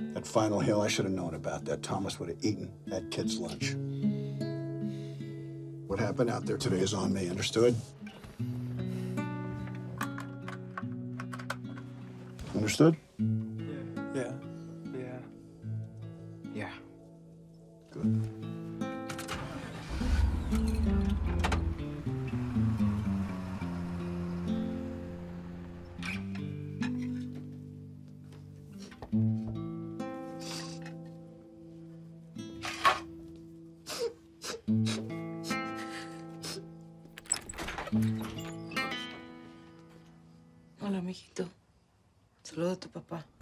At Final Hill, I should have known about that. Thomas would have eaten that kid's lunch. What happened out there today is on me, understood? Understood? Yeah. Yeah. Good. Hola, mijito. Saluda a tu papá.